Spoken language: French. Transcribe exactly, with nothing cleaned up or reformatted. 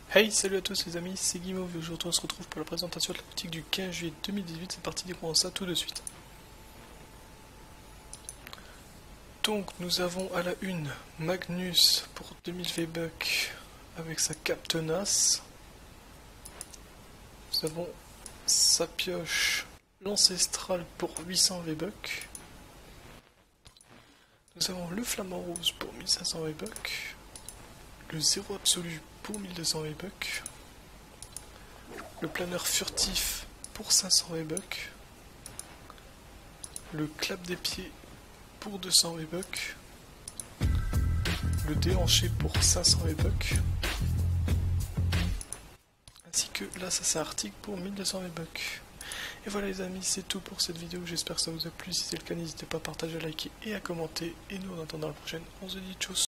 Hey, salut à tous les amis, c'est Guimauve et aujourd'hui on se retrouve pour la présentation de la boutique du quinze juillet deux mille dix-huit. C'est parti, découvrons ça tout de suite. Donc nous avons à la une Magnus pour deux mille V-Bucks avec sa cape tenace. Nous avons sa pioche l'ancestrale pour huit cents V-Bucks. Nous avons le flamant rose pour mille cinq cents V-Bucks. Le zéro absolu pour mille deux cents V-Bucks. Le planeur furtif pour cinq cents V-Bucks. Le clap des pieds pour deux cents V-Bucks. Le déhanché pour cinq cents V-Bucks. Ainsi que l'assassin arctique pour mille deux cents V-Bucks. Et voilà les amis, c'est tout pour cette vidéo, j'espère que ça vous a plu. Si c'est le cas, n'hésitez pas à partager, à liker et à commenter. Et nous en attendant la prochaine, on se dit tchuss.